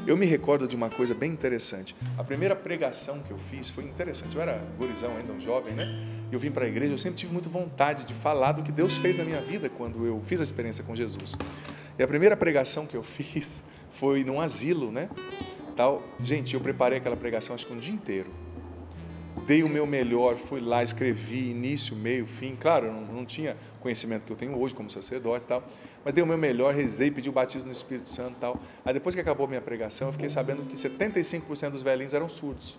Eu me recordo de uma coisa bem interessante. A primeira pregação que eu fiz foi interessante. Eu era gurizão ainda, um jovem, né? Eu vim para a igreja, eu sempre tive muita vontade de falar do que Deus fez na minha vida quando eu fiz a experiência com Jesus. E a primeira pregação que eu fiz foi num asilo, né? Tal. Gente, eu preparei aquela pregação acho que um dia inteiro. Dei o meu melhor, fui lá, escrevi início, meio, fim. Claro, eu não tinha conhecimento que eu tenho hoje como sacerdote e tal, mas dei o meu melhor, rezei, pedi o batismo no Espírito Santo e tal. Aí depois que acabou a minha pregação, eu fiquei sabendo que 75% dos velhinhos eram surdos.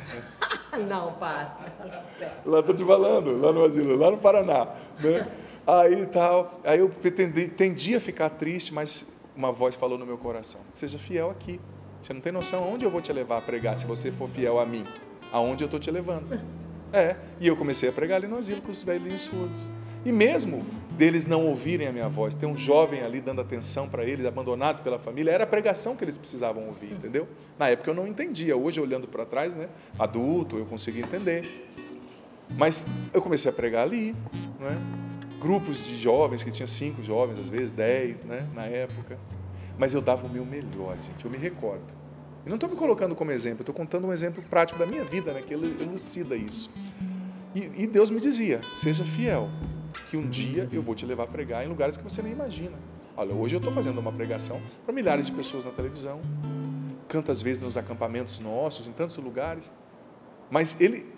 Não, para. Lá, estou te falando, lá no asilo, lá no Paraná, né? Aí tal, aí eu tendi a ficar triste, mas uma voz falou no meu coração: seja fiel aqui. Você não tem noção aonde eu vou te levar a pregar se você for fiel a mim. Aonde eu estou te levando. E eu comecei a pregar ali no asilo com os velhinhos surdos. E mesmo deles não ouvirem a minha voz, tem um jovem ali dando atenção para eles, abandonados pela família, era a pregação que eles precisavam ouvir, entendeu? Na época eu não entendia, hoje olhando para trás, né, adulto, eu consegui entender. Mas eu comecei a pregar ali, né? Grupos de jovens, que tinha 5 jovens, às vezes 10, né, na época. Mas eu dava o meu melhor, gente, eu me recordo. E não estou me colocando como exemplo, eu estou contando um exemplo prático da minha vida, né, que elucida isso. E Deus me dizia: seja fiel, que um dia eu vou te levar a pregar em lugares que você nem imagina. Olha, hoje eu estou fazendo uma pregação para milhares de pessoas na televisão, canto às vezes nos acampamentos nossos, em tantos lugares, mas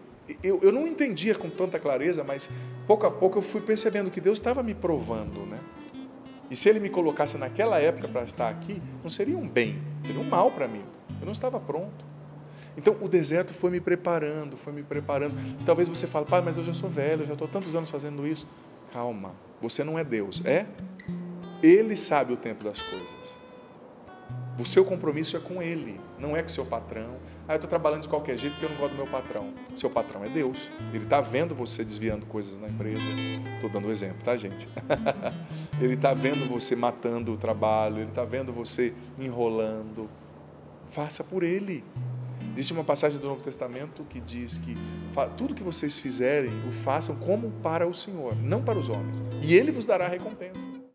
eu não entendia com tanta clareza, mas pouco a pouco eu fui percebendo que Deus estava me provando, né? E se Ele me colocasse naquela época para estar aqui, não seria um bem, seria um mal para mim. Eu não estava pronto. Então, o deserto foi me preparando, foi me preparando. Talvez você fale: pai, mas eu já sou velho, eu já estou há tantos anos fazendo isso. Calma, você não é Deus, é? Ele sabe o tempo das coisas. O seu compromisso é com Ele, não é com o seu patrão. Eu estou trabalhando de qualquer jeito porque eu não gosto do meu patrão. Seu patrão é Deus. Ele está vendo você desviando coisas na empresa. Estou dando um exemplo, tá, gente? Ele está vendo você matando o trabalho, Ele está vendo você enrolando. Faça por Ele. Existe uma passagem do Novo Testamento que diz que tudo que vocês fizerem, o façam como para o Senhor, não para os homens. E Ele vos dará a recompensa.